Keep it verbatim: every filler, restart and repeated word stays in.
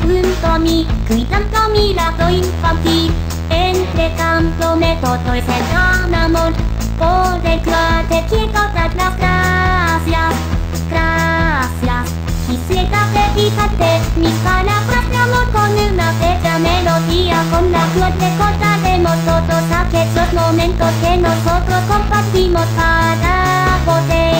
punto mi, qui tanto mirato infatti, entre tanto método es el gran amor, por el cual te quiero dar las gracias, gracias. Quisiera dedicarte mis palabras de amor con una bella melodía, con la cual recordaremos todos aquellos momentos que nosotros compartimos para poder